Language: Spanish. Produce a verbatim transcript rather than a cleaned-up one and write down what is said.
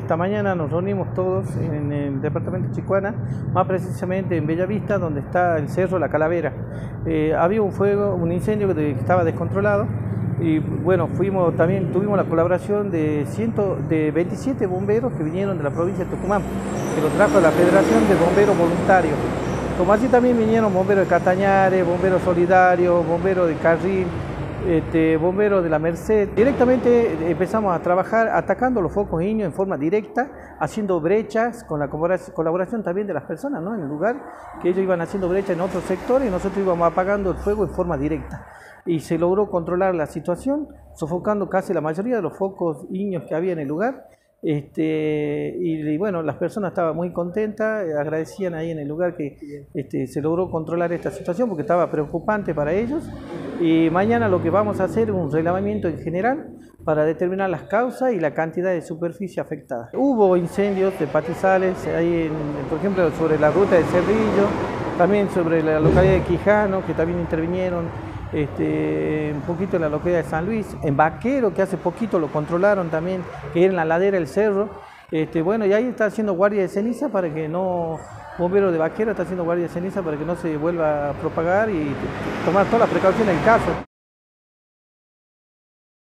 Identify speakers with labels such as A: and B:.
A: esta mañana nos reunimos todos en el departamento de Chicuana, más precisamente en Bellavista, donde está el Cerro La Calavera. Eh, había un fuego, un incendio que estaba descontrolado y bueno, fuimos, también tuvimos la colaboración de, ciento, de veintisiete bomberos que vinieron de la provincia de Tucumán, que lo trajo la Federación de Bomberos Voluntarios. Como así también vinieron bomberos de Catañares, bomberos solidarios, bomberos de Carril, Este, bomberos de la Merced. Directamente empezamos a trabajar atacando los focos ígneos en forma directa, haciendo brechas con la colaboración también de las personas, ¿no? En el lugar, que ellos iban haciendo brechas en otros sectores y nosotros íbamos apagando el fuego en forma directa. Y se logró controlar la situación, sofocando casi la mayoría de los focos ígneos que había en el lugar. Este, y, y bueno, las personas estaban muy contentas, agradecían ahí en el lugar que este, se logró controlar esta situación porque estaba preocupante para ellos. Y mañana lo que vamos a hacer es un relevamiento en general para determinar las causas y la cantidad de superficie afectada. Hubo incendios de pastizales, ahí en, por ejemplo sobre la ruta de Cerrillo, también sobre la localidad de Quijano, que también intervinieron, este, un poquito en la localidad de San Luis, en Vaquero, que hace poquito lo controlaron también, que era en la ladera del cerro. Este, bueno, y ahí está haciendo guardia de ceniza para que no... Bombero de Vaquero está haciendo guardia de ceniza para que no se vuelva a propagar y tomar todas las precauciones del caso.